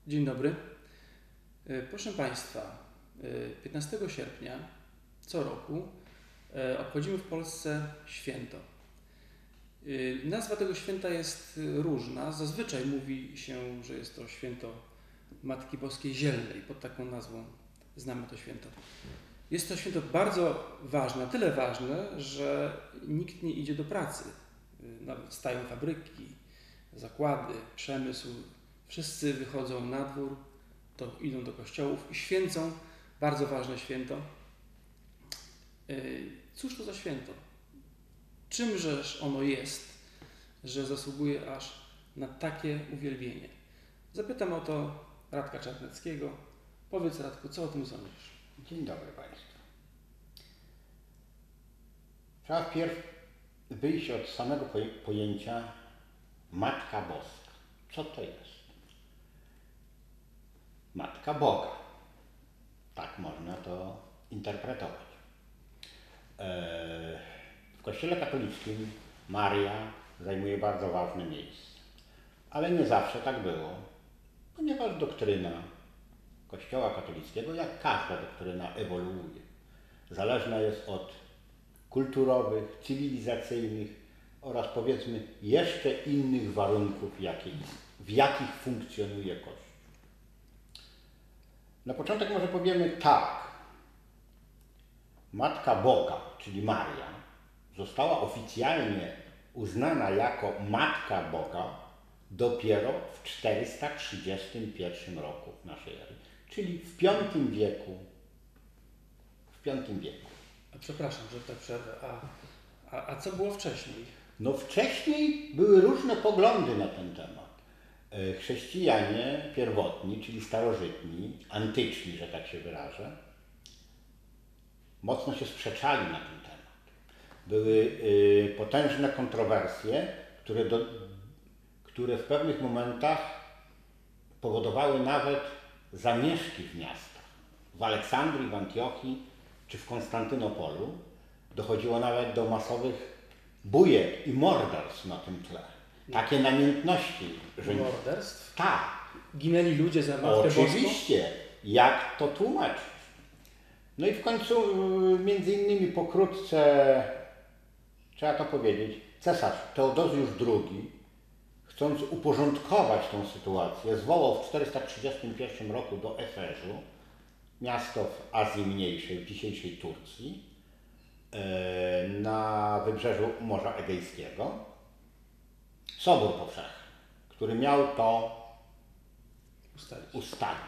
Dzień dobry. Proszę Państwa, 15 sierpnia co roku obchodzimy w Polsce święto. Nazwa tego święta jest różna. Zazwyczaj mówi się, że jest to święto Matki Boskiej Zielnej. Pod taką nazwą znamy to święto. Jest to święto bardzo ważne, na tyle ważne, że nikt nie idzie do pracy. Stają fabryki, zakłady, przemysł. Wszyscy wychodzą na dwór, idą do kościołów i święcą bardzo ważne święto. Cóż to za święto? Czymżeż ono jest, że zasługuje aż na takie uwielbienie? Zapytam o to Radka Czarneckiego. Powiedz, Radku, co o tym sądzisz? Dzień dobry Państwu. Trzeba wpierw wyjść od samego pojęcia Matka Boska. Co to jest? Matka Boga. Tak można to interpretować. W Kościele katolickim Maria zajmuje bardzo ważne miejsce. Ale nie zawsze tak było, ponieważ doktryna Kościoła katolickiego, jak każda doktryna, ewoluuje. Zależna jest od kulturowych, cywilizacyjnych oraz powiedzmy jeszcze innych warunków, w jakich funkcjonuje Kościół. Na początek może powiemy tak. Matka Boga, czyli Maria, została oficjalnie uznana jako Matka Boga dopiero w 431 roku naszej ery, czyli w V wieku. Przepraszam, że tak przerwę. A co było wcześniej? No wcześniej były różne poglądy na ten temat. Chrześcijanie pierwotni, czyli starożytni, antyczni, że tak się wyrażę, mocno się sprzeczali na ten temat. Były potężne kontrowersje, które w pewnych momentach powodowały nawet zamieszki w miastach. W Aleksandrii, w Antiochii czy w Konstantynopolu dochodziło nawet do masowych bójek i morderstw na tym tle. Takie namiętności, że... Morderstw? Tak. Ginęli ludzie za Matkę Boską? Oczywiście. Jak to tłumaczyć? No i w końcu, między innymi pokrótce, trzeba to powiedzieć, cesarz Teodozjusz II, chcąc uporządkować tą sytuację, zwołał w 431 roku do Efezu, miasto w Azji Mniejszej, w dzisiejszej Turcji, na wybrzeżu Morza Egejskiego, Sobór Powszechny, który miał to ustalić.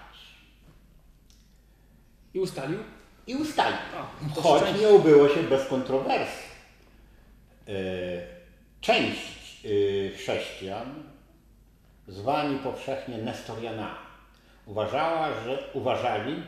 I ustalił? I ustalił. Choć nie ubyło się bez kontrowersji. Część chrześcijan, zwani powszechnie Nestorianami, uważali,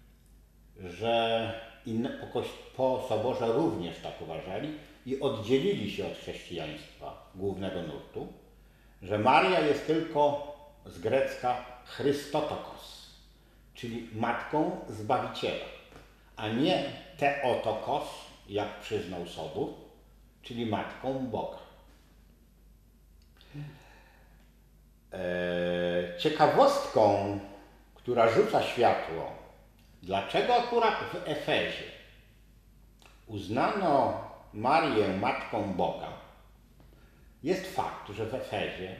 że po Soborze również tak uważali i oddzielili się od chrześcijaństwa głównego nurtu, że Maria jest tylko z grecka Chrystotokos, czyli Matką Zbawiciela, a nie Theotokos, jak przyznał Sobór, czyli Matką Boga. Ciekawostką, która rzuca światło, dlaczego akurat w Efezie uznano Marię Matką Boga, jest fakt, że w Efezie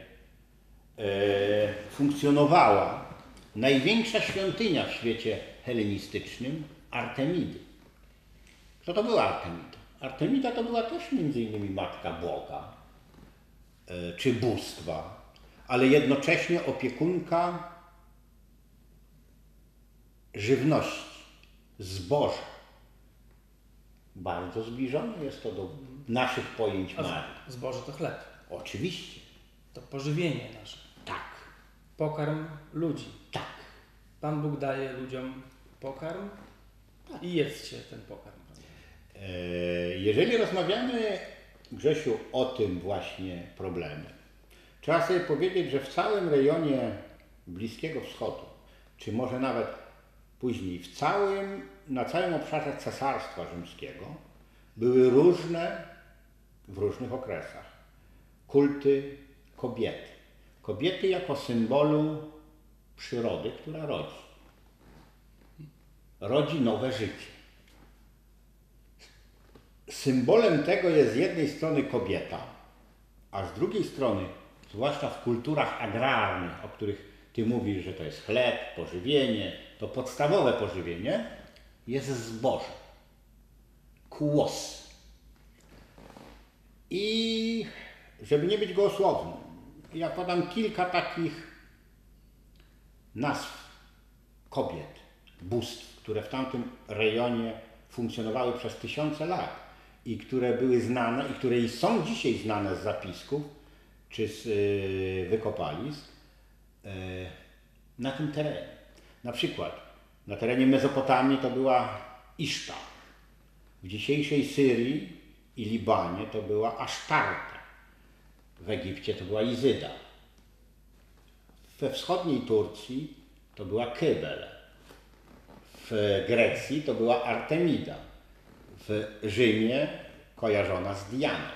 funkcjonowała największa świątynia w świecie helenistycznym Artemidy. Kto to była Artemida? Artemida to była też między innymi Matka Boga czy bóstwa, ale jednocześnie opiekunka żywności, zboża. Bardzo zbliżone jest to do naszych pojęć Marii. Zboże to chleb. Oczywiście. To pożywienie nasze. Tak. Pokarm ludzi. Tak. Pan Bóg daje ludziom pokarm i jedzcie ten pokarm. Jeżeli rozmawiamy, Grzesiu, o tym właśnie problemie, trzeba sobie powiedzieć, że w całym rejonie Bliskiego Wschodu, czy może nawet później na całym obszarze Cesarstwa Rzymskiego były w różnych okresach kulty kobiety. Kobiety jako symbolu przyrody, która rodzi. Rodzi nowe życie. Symbolem tego jest z jednej strony kobieta, a z drugiej strony, zwłaszcza w kulturach agrarnych, o których ty mówisz, że to jest chleb, pożywienie, to podstawowe pożywienie, jest zboże, kłos. I żeby nie być gołosłownym, ja podam kilka takich nazw kobiet, bóstw, które w tamtym rejonie funkcjonowały przez tysiące lat i które były znane, i które i są dzisiaj znane z zapisków czy z wykopalisk na tym terenie. Na przykład na terenie Mezopotamii to była Isztar, w dzisiejszej Syrii i Libanie to była Asztarta, w Egipcie to była Izyda, we wschodniej Turcji to była Kybele, w Grecji to była Artemida, w Rzymie kojarzona z Dianą.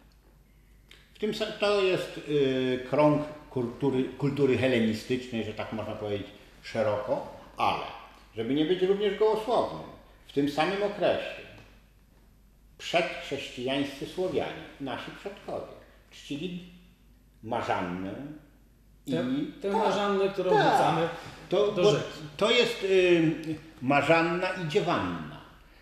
To jest krąg kultury hellenistycznej, że tak można powiedzieć szeroko, ale żeby nie być również gołosłownym, w tym samym okresie przedchrześcijańscy Słowianie, nasi przodkowie, czcili Marzannę i tę Marzannę, którą wrzucamy do rzeki. To jest Marzanna i Dziewanna.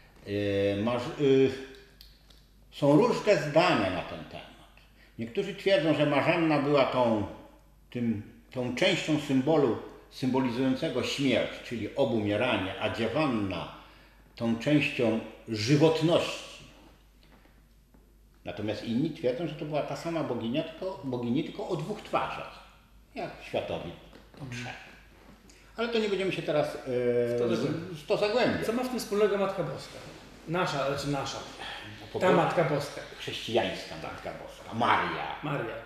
Są różne zdania na ten temat. Niektórzy twierdzą, że Marzanna była tą częścią symbolu symbolizującego śmierć, czyli obumieranie, a Dziewanna tą częścią żywotności. Natomiast inni twierdzą, że to była ta sama bogini, tylko o dwóch twarzach, jak światowi to trzech. Ale to nie będziemy się teraz w to zagłębiać. Co ma w tym wspólnego Matka Boska? Nasza. Ta Matka Boska. Chrześcijańska Matka Boska. Maria.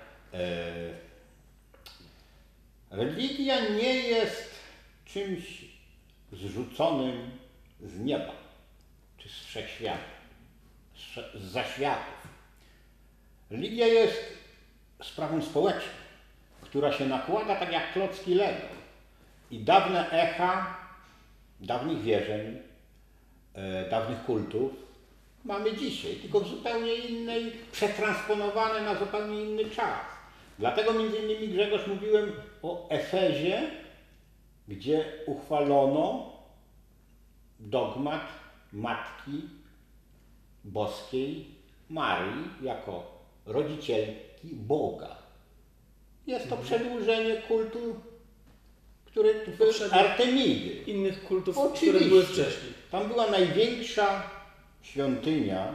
Religia nie jest czymś zrzuconym z nieba, czy z wszechświata, z zaświatów. Religia jest sprawą społeczną, która się nakłada tak jak klocki Lego. I dawne echa dawnych wierzeń, dawnych kultów mamy dzisiaj, tylko w zupełnie innej, przetransponowane na zupełnie inny czas. Dlatego między innymi, Grzegorz, mówiłem o Efezie, gdzie uchwalono dogmat Matki Boskiej Marii jako rodzicielki Boga. Jest to przedłużenie kultu, który Artemidy. Innych kultów, Oczywiście. które były wcześniej. Tam była największa świątynia,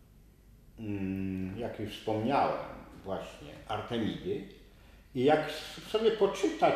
jak już wspomniałem, właśnie Artemidy. I jak sobie poczytać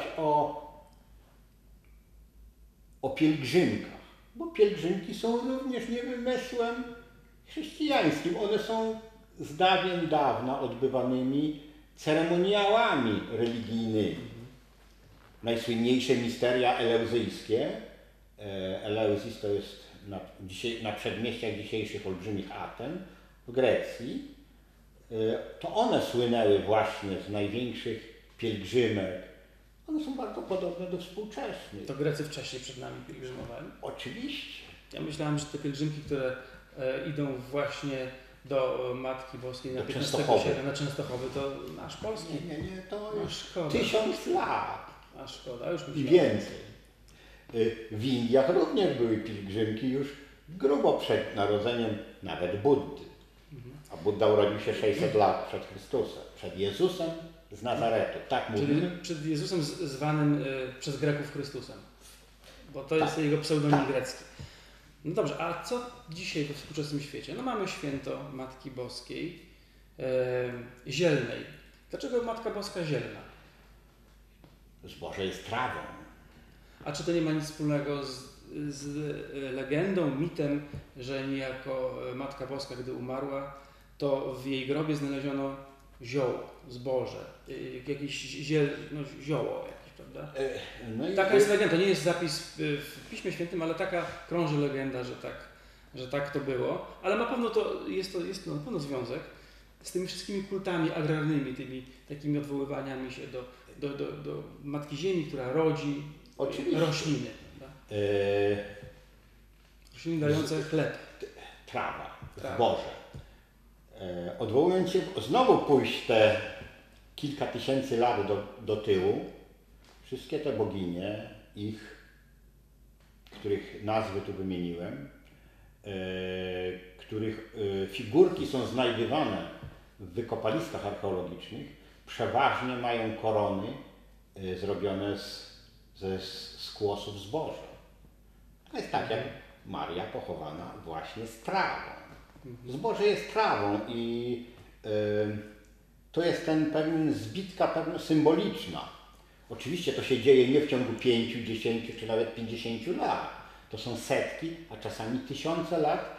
o pielgrzymkach, bo pielgrzymki są również nie wymysłem chrześcijańskim. One są z dawien dawna odbywanymi ceremoniałami religijnymi. Najsłynniejsze misteria eleuzyjskie. Eleuzis to jest na przedmieściach dzisiejszych olbrzymich Aten w Grecji. To one słynęły właśnie z największych pielgrzymek. One są bardzo podobne do współczesnych. To Grecy wcześniej przed nami pielgrzymowali? Oczywiście. Ja myślałem, że te pielgrzymki, które idą właśnie do Matki Boskiej na 15 sierpnia, na Częstochowy, to nasz polski. Nie, to już szkoda. 1000 lat. A szkoda, już I więcej. W Indiach również były pielgrzymki już grubo przed narodzeniem nawet Buddy. A Budda urodził się 600 lat przed Chrystusem, przed Jezusem z Nazaretu. Tak mówimy? Czyli przed Jezusem zwanym przez Greków Chrystusem. Bo to jest jego pseudonim grecki. No dobrze, a co dzisiaj we współczesnym świecie? No mamy święto Matki Boskiej zielnej. Dlaczego Matka Boska zielna? Zboże jest trawą. A czy to nie ma nic wspólnego z legendą, mitem, że niejako Matka Boska, gdy umarła, to w jej grobie znaleziono zioło, zboże, jakieś zioło jakieś, prawda? Taka jest legenda, to nie jest zapis w Piśmie Świętym, ale taka krąży legenda, że tak to było. Ale na pewno jest to na pewno związek z tymi wszystkimi kultami agrarnymi, tymi takimi odwoływaniami się do Matki Ziemi, która rodzi Oczywiście. rośliny, prawda? Rośliny dające chleb. Trawa, Trawa. zboże. Odwołując się, znowu pójść te kilka tysięcy lat do tyłu, wszystkie te boginie, których nazwy tu wymieniłem, których figurki są znajdywane w wykopaliskach archeologicznych, przeważnie mają korony zrobione ze skłosów zboża. To jest tak jak Maria pochowana właśnie z trawą. Zboże jest trawą i to jest pewien zbitka pewna symboliczna. Oczywiście to się dzieje nie w ciągu 5, 10 czy nawet 50 lat. To są setki, a czasami tysiące lat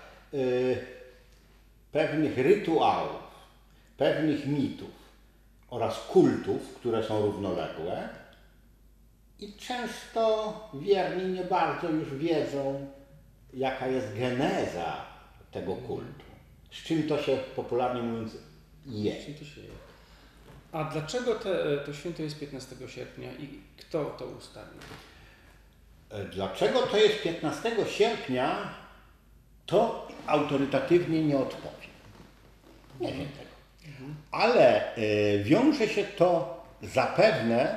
pewnych rytuałów, pewnych mitów oraz kultów, które są równoległe i często wierni nie bardzo już wiedzą, jaka jest geneza tego kultu. Z czym to się popularnie mówiąc je. A dlaczego to święto jest 15 sierpnia i kto to ustalił? Dlaczego to jest 15 sierpnia, to autorytatywnie nie odpowiem. Nie wiem tego. Ale wiąże się to zapewne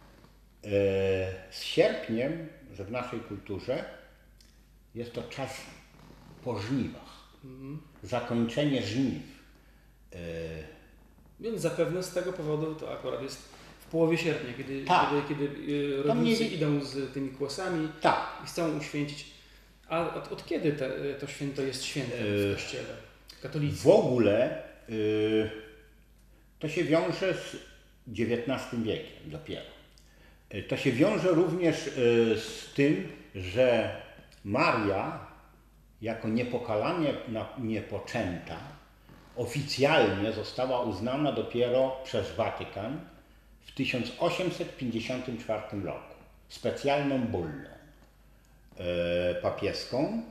z sierpniem, że w naszej kulturze jest to czas po żniwach. Zakończenie żniw. Więc zapewne z tego powodu to akurat jest w połowie sierpnia, kiedy rolnicy idą z tymi kłosami i chcą uświęcić. A od kiedy to święto jest świętem w Kościele katolickim? W ogóle to się wiąże z XIX wiekiem dopiero. To się wiąże również z tym, że Maria jako niepokalanie niepoczęta oficjalnie została uznana dopiero przez Watykan w 1854 roku specjalną bullą papieską.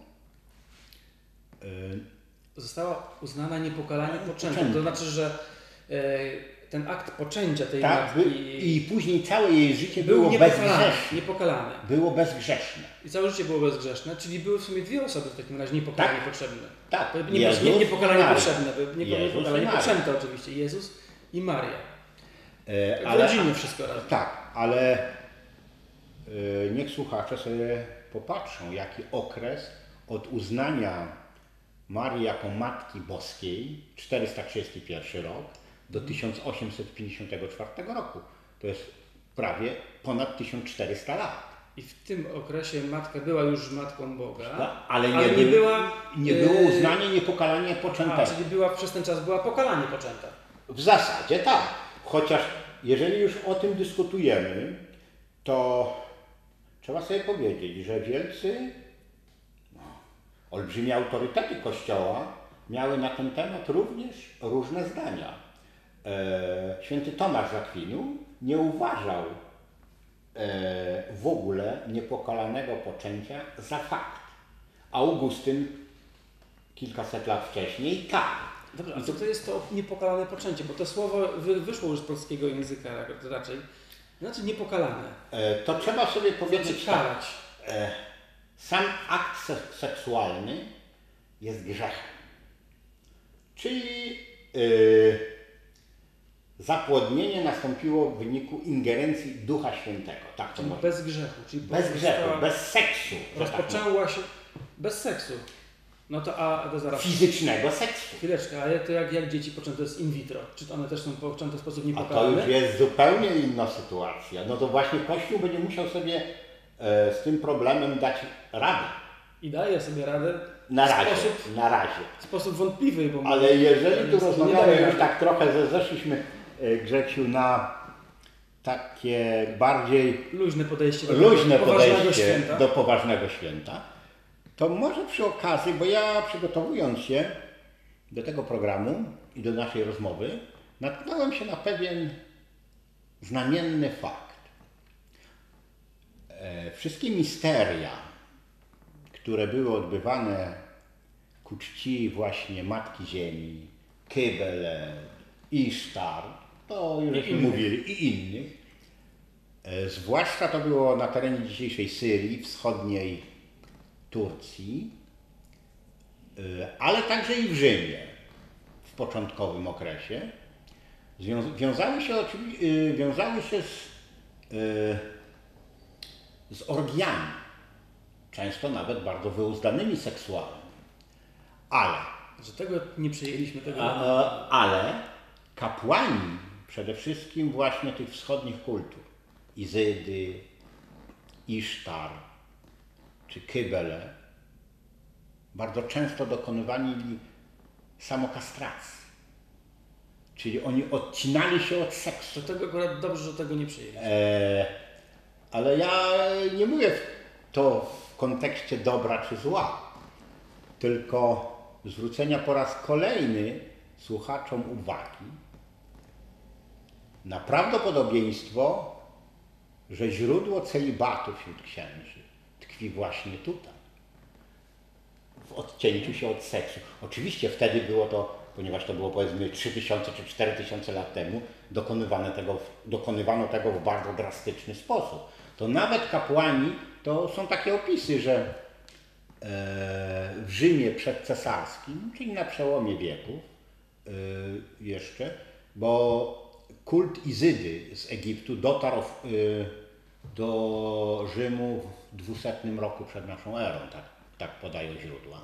Została uznana niepokalanie poczętą. To znaczy, że ten akt poczęcia tej matki i później całe jej życie było niepokalane. Było bezgrzeszne. I całe życie było bezgrzeszne, czyli były w sumie dwie osoby w takim razie niepokalanie potrzebne. Tak. Niepokalanie potrzebne, niepokalanie poczęte oczywiście. Jezus i Maria. W rodzinie wszystko razem. Tak, ale niech słuchacze sobie popatrzą, jaki okres od uznania Marii jako Matki Boskiej, 431 rok, do 1854 roku. To jest prawie ponad 1400 lat. I w tym okresie matka była już Matką Boga, ale nie było uznania niepokalania poczętego. Czyli przez ten czas była pokalanie poczęta. W zasadzie tak. Chociaż jeżeli już o tym dyskutujemy, to trzeba sobie powiedzieć, że wielcy, olbrzymie autorytety Kościoła miały na ten temat również różne zdania. Święty Tomasz z Akwinu nie uważał w ogóle niepokalanego poczęcia za fakt. Augustyn kilkaset lat wcześniej tak. Dobrze, a co to jest to niepokalane poczęcie? Bo to słowo wyszło już z polskiego języka raczej. Znaczy niepokalane. To trzeba sobie powiedzieć karać. Sam akt seksualny jest grzechem. Czyli zapłodnienie nastąpiło w wyniku ingerencji Ducha Świętego. Tak to może. Bez grzechu. Czyli bez grzechu, bez seksu. Rozpoczęła się bez seksu. No to zaraz. Fizycznego seksu. Chwileczkę, ale to jak dzieci poczęte z in vitro? Czy one też są poczęte w sposób niepokalany? A to już jest zupełnie inna sytuacja. No to właśnie Kościół będzie musiał sobie z tym problemem dać radę. I daje sobie radę na razie. W sposób wątpliwy. Ale jeżeli tu rozmawiamy, już tak trochę zeszliśmy, Grzesiu, na takie bardziej luźne podejście do poważnego święta, to może przy okazji, bo ja przygotowując się do tego programu i do naszej rozmowy, natknąłem się na pewien znamienny fakt. Wszystkie misteria, które były odbywane ku czci właśnie Matki Ziemi, Kybele, Isztar, to już żeśmy mówili, i innych, Zwłaszcza to było na terenie dzisiejszej Syrii, wschodniej Turcji, ale także i w Rzymie w początkowym okresie. Wiązały się z orgiami, często nawet bardzo wyuzdanymi seksualnie. Że tego nie przejęliśmy, tego... Ale kapłani przede wszystkim właśnie tych wschodnich kultur, Izydy, Isztar czy Kybele, bardzo często dokonywali samokastracji. Czyli oni odcinali się od seksu. To tego akurat dobrze, że tego nie przejęliśmy. Ale ja nie mówię to w kontekście dobra czy zła, tylko zwrócenia po raz kolejny słuchaczom uwagi na prawdopodobieństwo, że źródło celibatu wśród księży tkwi właśnie tutaj, w odcięciu się od seksu. Oczywiście wtedy było to, ponieważ to było powiedzmy 3000 czy 4000 lat temu, dokonywano tego w bardzo drastyczny sposób. To nawet kapłani, to są takie opisy, że w Rzymie przedcesarskim, czyli na przełomie wieków jeszcze, bo kult Izydy z Egiptu dotarł do Rzymu w 200 roku przed naszą erą, tak podają źródła.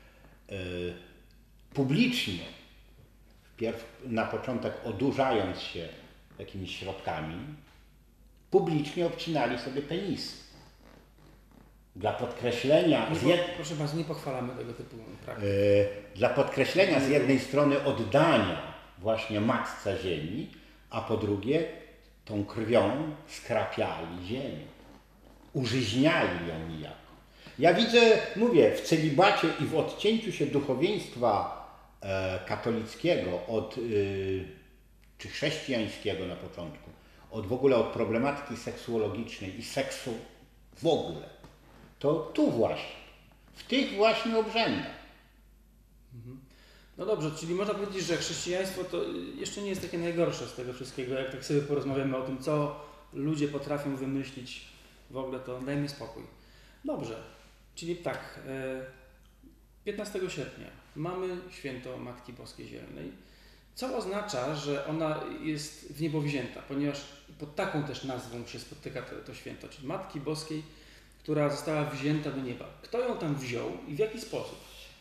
Publicznie, wpierw na początek odurzając się jakimiś środkami, publicznie obcinali sobie penisy. Dla podkreślenia... Proszę Was, nie pochwalamy tego typu praktyk. Dla podkreślenia z jednej strony oddania właśnie Matce Ziemi, a po drugie tą krwią skrapiali ziemię. Użyźniali ją niejako. Ja widzę, mówię, w celibacie i w odcięciu się duchowieństwa katolickiego czy chrześcijańskiego na początku, w ogóle od problematyki seksuologicznej i seksu w ogóle, to tu właśnie, w tych właśnie obrzędach. No dobrze, czyli można powiedzieć, że chrześcijaństwo to jeszcze nie jest takie najgorsze z tego wszystkiego. Jak tak sobie porozmawiamy o tym, co ludzie potrafią wymyślić w ogóle, to dajmy spokój. Dobrze, czyli tak, 15 sierpnia mamy święto Matki Boskiej Zielnej, co oznacza, że ona jest w niebo wzięta, ponieważ pod taką też nazwą się spotyka to święto, czyli Matki Boskiej, która została wzięta do nieba. Kto ją tam wziął i w jaki sposób?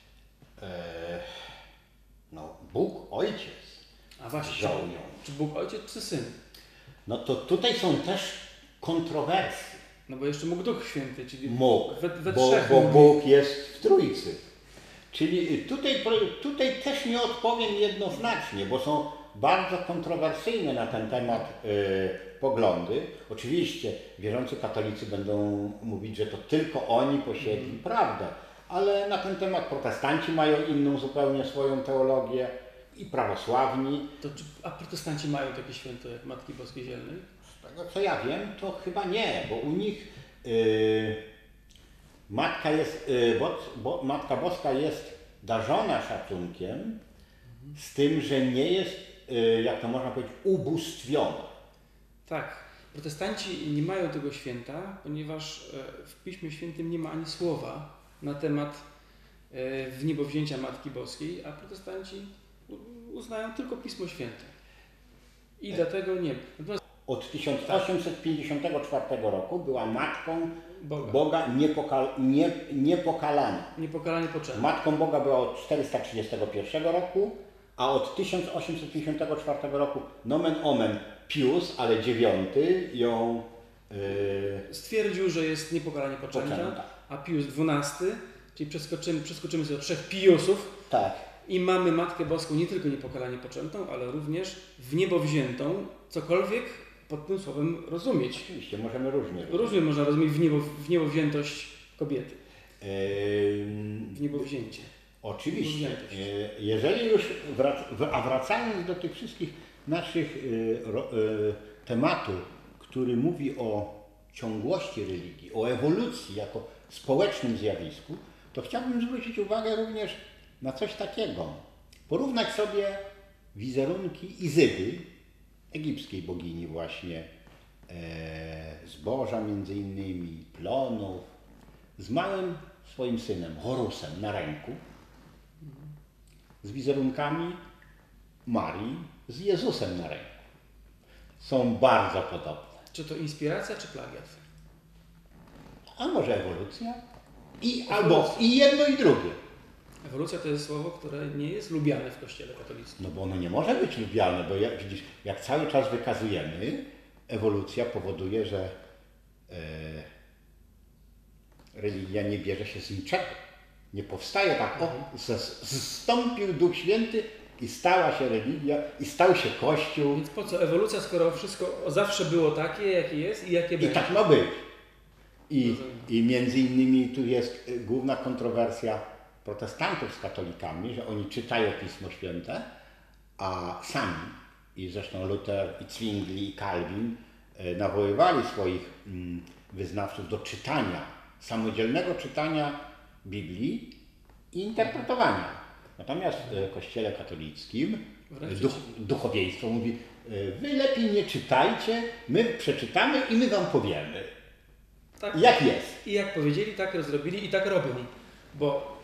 No, Bóg Ojciec wziął ją. Czy Bóg Ojciec, czy Syn? No to tutaj są też kontrowersje. No bo jeszcze mógł Duch Święty, czyli Mógł, we bo trzech. Bóg jest w Trójcy. Czyli tutaj też nie odpowiem jednoznacznie, bo są bardzo kontrowersyjne na ten temat poglądy. Oczywiście wierzący katolicy będą mówić, że to tylko oni posiedli prawdę, ale na ten temat protestanci mają inną zupełnie swoją teologię i prawosławni. A protestanci mają takie święto jak Matki Boskiej Zielnej? Z tego co ja wiem, to chyba nie, bo u nich Matka Boska jest darzona szacunkiem, z tym, że nie jest, jak to można powiedzieć, ubóstwiona. Tak. Protestanci nie mają tego święta, ponieważ w Piśmie Świętym nie ma ani słowa na temat wniebowzięcia Matki Boskiej, a protestanci uznają tylko Pismo Święte. I dlatego nie. Od 1854 roku była matką Boga niepokalaną. Niepokalanie poczęta. Matką Boga była od 431 roku, a od 1854 roku nomen omen Pius, ale IX ją stwierdził, że jest niepokalanie poczęta, poczęta. A Pius XII, czyli przeskoczymy sobie do 3 Piusów, tak. I mamy Matkę Boską nie tylko niepokalanie poczętą, ale również w niebo wziętą, cokolwiek pod tym słowem rozumieć. Oczywiście, możemy różnie rozumieć. Różnie można rozumieć w niebo wziętość kobiety. W niebo wzięcie. Oczywiście. Jeżeli już wracając do tych wszystkich naszych tematów, który mówi o ciągłości religii, o ewolucji jako społecznym zjawisku, to chciałbym zwrócić uwagę również na coś takiego. Porównać sobie wizerunki Izydy, egipskiej bogini właśnie zboża między innymi, plonów, z małym swoim synem, Horusem na ręku, z wizerunkami Marii z Jezusem na ręku. Są bardzo podobne. Czy to inspiracja, czy plagiat? A może ewolucja? Albo i jedno i drugie. Ewolucja to jest słowo, które nie jest lubiane w Kościele katolickim. No bo ono nie może być lubiane, bo widzisz, jak cały czas wykazujemy, ewolucja powoduje, że religia nie bierze się z niczego. Nie powstaje tak, zstąpił Duch Święty i stała się religia, i stał się Kościół. Więc po co ewolucja, skoro wszystko zawsze było takie, jakie jest i jakie I będzie? tak ma być. I między innymi tu jest główna kontrowersja protestantów z katolikami, że oni czytają Pismo Święte, a sami, i zresztą Luther, i Zwingli, i Calvin nawoływali swoich wyznawców do czytania, samodzielnego czytania Biblii i interpretowania. Natomiast w Kościele katolickim duchowieństwo mówi, wy lepiej nie czytajcie, my przeczytamy i my wam powiemy. Tak, jak jest. I jak powiedzieli, tak zrobili i tak robią. Bo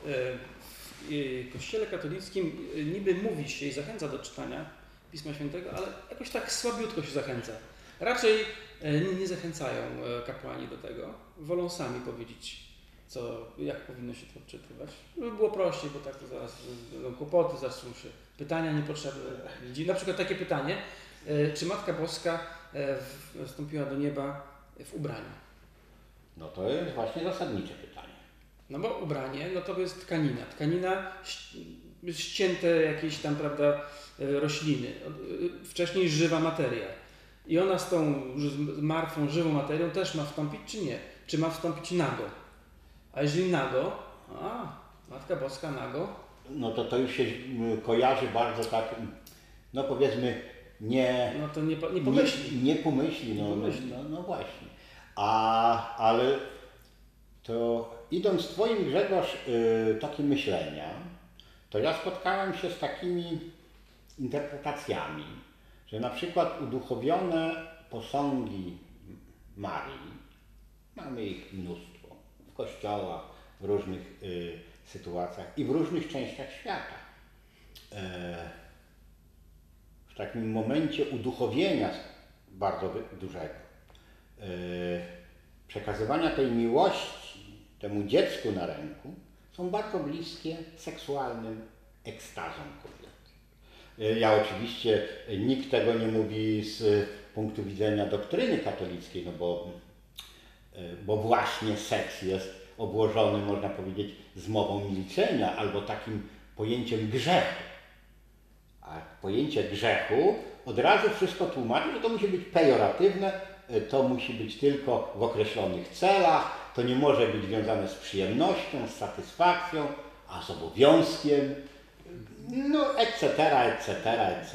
w Kościele katolickim niby mówi się i zachęca do czytania Pisma Świętego, ale jakoś tak słabiutko się zachęca. Raczej nie zachęcają kapłani do tego. Wolą sami powiedzieć, jak powinno się to odczytywać. Żeby było prościej, bo tak to zaraz będą kłopoty, zaczną się pytania niepotrzebne. Na przykład takie pytanie, czy Matka Boska wstąpiła do nieba w ubraniu? No to jest właśnie zasadnicze pytanie. No bo ubranie, no to jest tkanina. Tkanina, ścięte jakieś tam, prawda, rośliny. Wcześniej żywa materia. I ona z tą martwą, żywą materią też ma wstąpić, czy nie? Czy ma wstąpić nago? A jeżeli nago, Matka Boska nago? No to już się kojarzy bardzo tak, no powiedzmy, No to nie pomyśli. Nie pomyśli, no właśnie. Ale to idąc Twoim, Grzegorz, takie myślenia, to ja spotkałem się z takimi interpretacjami, że na przykład uduchowione posągi Marii, mamy ich mnóstwo w kościołach, w różnych sytuacjach i w różnych częściach świata. W takim momencie uduchowienia bardzo dużego, przekazywania tej miłości temu dziecku na ręku są bardzo bliskie seksualnym ekstazom kobiety. Ja oczywiście, nikt tego nie mówi z punktu widzenia doktryny katolickiej, no bo właśnie seks jest obłożony, można powiedzieć, zmową milczenia albo takim pojęciem grzechu. A pojęcie grzechu od razu wszystko tłumaczy, że to musi być pejoratywne, to musi być tylko w określonych celach, to nie może być związane z przyjemnością, z satysfakcją, a z obowiązkiem, no etc., etc., etc.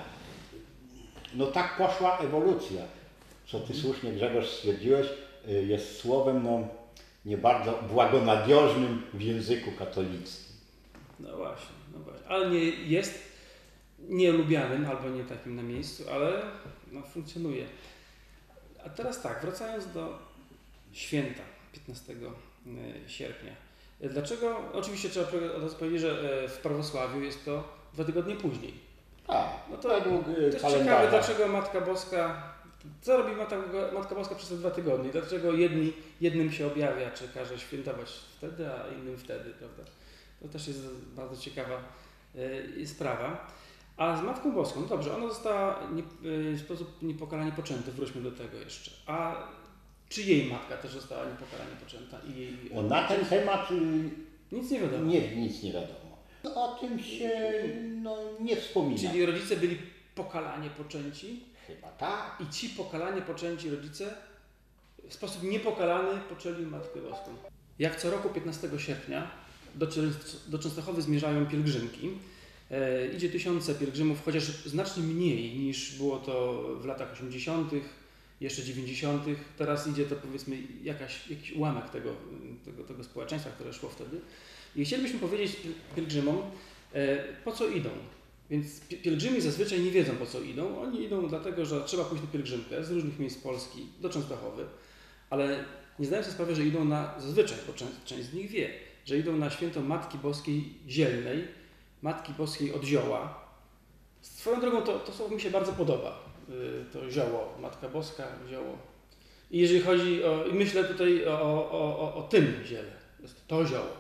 No tak poszła ewolucja. Co Ty słusznie, Grzegorz, stwierdziłeś, jest słowem nie bardzo błagonadzieżnym w języku katolickim. No właśnie. Ale nie jest nielubianym albo nie takim na miejscu, ale funkcjonuje. A teraz tak, wracając do święta 15 sierpnia. Dlaczego? Oczywiście trzeba od razu powiedzieć, że w prawosławiu jest to 2 tygodnie później. No to jest ciekawe, dlaczego Matka Boska, co robi Matka Boska przez te 2 tygodnie? Dlaczego jednym się objawia, czy każe świętować wtedy, a innym wtedy, prawda? To też jest bardzo ciekawa sprawa. A z Matką Boską, no dobrze, ona została w sposób niepokalanie poczęta, wróćmy do tego jeszcze. A czy jej matka też została niepokalanie poczęta? Na ten temat nic nie wiadomo. Nic nie wiadomo. O tym się nie wspomina. Czyli rodzice byli pokalanie poczęci? Chyba tak. I ci pokalanie poczęci rodzice w sposób niepokalany poczęli Matkę Boską. Jak co roku 15 sierpnia do Częstochowy zmierzają pielgrzymki. Idzie tysiące pielgrzymów, chociaż znacznie mniej niż było to w latach 80., jeszcze 90. Teraz idzie to, powiedzmy, jakiś ułamek tego społeczeństwa, które szło wtedy. I chcielibyśmy powiedzieć pielgrzymom, po co idą. Więc pielgrzymi zazwyczaj nie wiedzą, po co idą. Oni idą dlatego, że trzeba pójść na pielgrzymkę z różnych miejsc Polski do Częstochowy, ale nie zdają sobie sprawy, że idą zazwyczaj, bo część z nich wie, że idą na święto Matki Boskiej Zielnej, Matki Boskiej od zioła. Swoją drogą to słowo mi się bardzo podoba, to zioło, Matka Boska, zioło. I jeżeli chodzi i myślę tutaj o tym ziele, jest to zioło.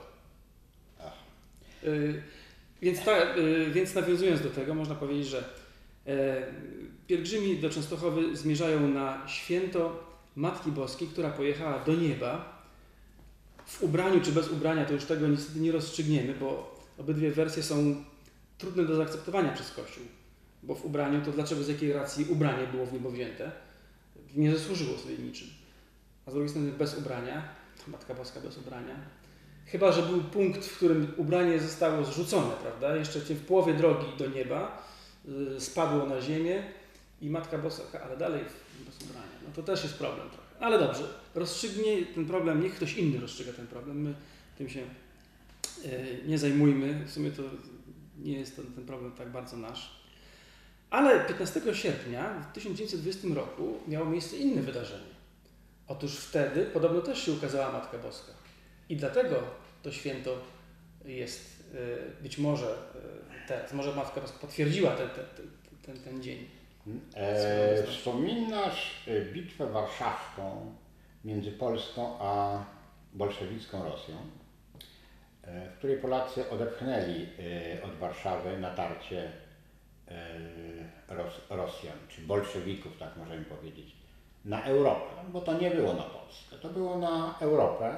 Więc nawiązując do tego, można powiedzieć, że pielgrzymi do Częstochowy zmierzają na święto Matki Boskiej, która pojechała do nieba. W ubraniu czy bez ubrania, to już tego niestety nie rozstrzygniemy, bo obydwie wersje są trudne do zaakceptowania przez Kościół. Bo w ubraniu to dlaczego, z jakiej racji ubranie było w niebo wzięte? Nie zasłużyło sobie niczym. A z drugiej strony bez ubrania, to Matka Boska bez ubrania. Chyba że był punkt, w którym ubranie zostało zrzucone, prawda? Jeszcze w połowie drogi do nieba spadło na ziemię i Matka Boska, ale dalej bez ubrania. No to też jest problem trochę. Ale dobrze, rozstrzygnie ten problem, niech ktoś inny rozstrzyga ten problem. My tym się nie zajmujmy. W sumie to nie jest ten problem tak bardzo nasz. Ale 15 sierpnia w 1920 roku miało miejsce inne wydarzenie. Otóż wtedy podobno też się ukazała Matka Boska. I dlatego to święto jest być może teraz, może Matka Boska potwierdziła ten dzień. Wspominasz bitwę warszawską między Polską a bolszewicką Rosją, w której Polacy odepchnęli od Warszawy natarcie Rosjan, czy bolszewików, tak możemy powiedzieć, na Europę, bo to nie było na Polskę, to było na Europę.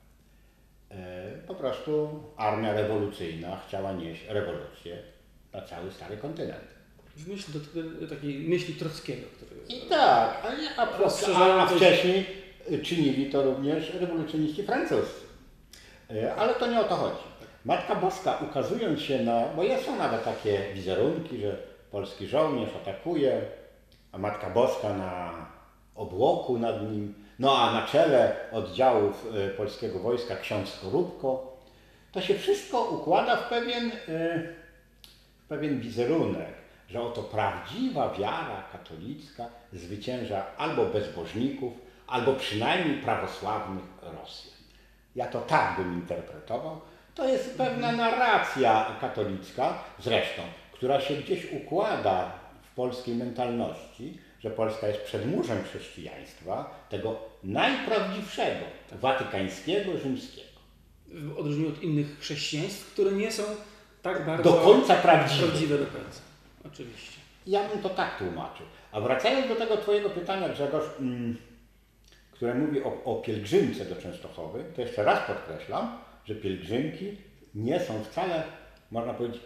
Po prostu armia rewolucyjna chciała nieść rewolucję na cały stary kontynent. W myśl takiej myśli Trockiego, który... I tak, a wcześniej czynili to również rewolucjoniści francuscy. Ale to nie o to chodzi. Matka Boska, ukazując się bo są nawet takie wizerunki, że polski żołnierz atakuje, a Matka Boska na obłoku nad nim, no a na czele oddziałów polskiego wojska ksiądz Skorupko. To się wszystko układa w pewien wizerunek, że oto prawdziwa wiara katolicka zwycięża albo bezbożników, albo przynajmniej prawosławnych Rosjan. Ja to tak bym interpretował. To jest pewna narracja katolicka, zresztą, która się gdzieś układa w polskiej mentalności, że Polska jest przedmurzem chrześcijaństwa, tego najprawdziwszego, watykańskiego, rzymskiego. W odróżnieniu od innych chrześcijaństw, które nie są tak bardzo do końca prawdziwe do końca. Oczywiście. Ja bym to tak tłumaczył. A wracając do tego Twojego pytania, Grzegorz, które mówi o pielgrzymce do Częstochowy, to jeszcze raz podkreślam, że pielgrzymki nie są wcale, można powiedzieć,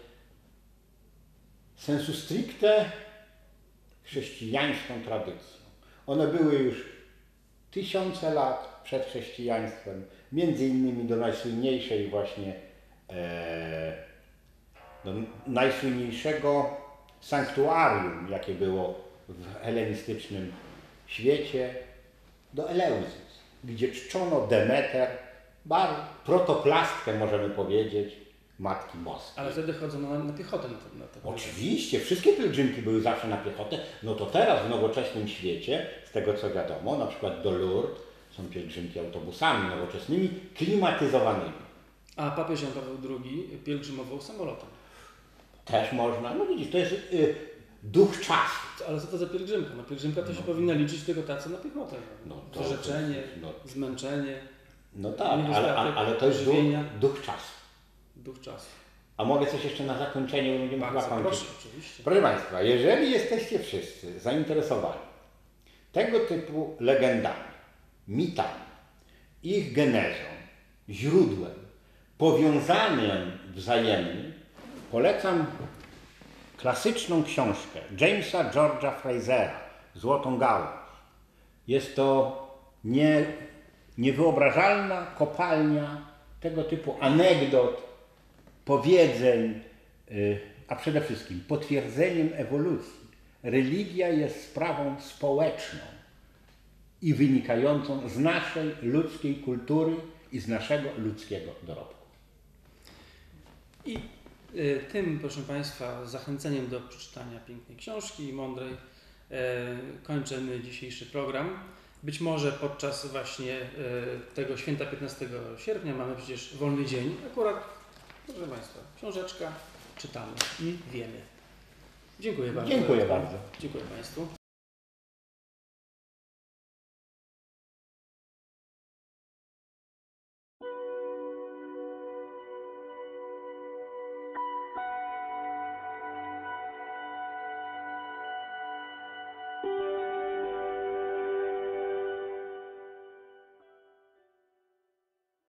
sensu stricte chrześcijańską tradycją. One były już tysiące lat przed chrześcijaństwem, między innymi do najsłynniejszej właśnie, do najsłynniejszego sanktuarium, jakie było w helenistycznym świecie, do Eleusis, gdzie czczono Demeter, protoplastkę możemy powiedzieć, Matki Boskiej. Ale wtedy chodzono na piechotę na to. Oczywiście, wszystkie pielgrzymki były zawsze na piechotę. No to teraz w nowoczesnym świecie, z tego co wiadomo, na przykład do Lourdes są pielgrzymki autobusami nowoczesnymi, klimatyzowanymi. A papież Jan Paweł II pielgrzymował samolotem. Też można, no widzisz, to jest duch czasu. Ale co to za pielgrzymka? No pielgrzymka to się powinna liczyć tylko tacy na piechotę. Wyrzeczenie, zmęczenie. No tak, ale to jest duch czasu. Duch czasu. A mogę coś jeszcze na zakończenie, bo będziemy chyba kończyć. Proszę, oczywiście. Proszę Państwa, jeżeli jesteście wszyscy zainteresowani tego typu legendami, mitami, ich genezą, źródłem, powiązaniem wzajemnym, polecam klasyczną książkę Jamesa George'a Frasera, Złotą gałąź. Jest to niewyobrażalna kopalnia tego typu anegdot, powiedzeń, a przede wszystkim potwierdzeniem ewolucji. Religia jest sprawą społeczną i wynikającą z naszej ludzkiej kultury i z naszego ludzkiego dorobku. I Tym, proszę Państwa, zachęceniem do przeczytania pięknej książki, mądrej, kończymy dzisiejszy program. Być może podczas właśnie tego święta 15 sierpnia mamy przecież wolny dzień. Akurat, proszę Państwa, książeczka, czytamy i wiemy. Dziękuję bardzo. Dziękuję bardzo. Dziękuję Państwu.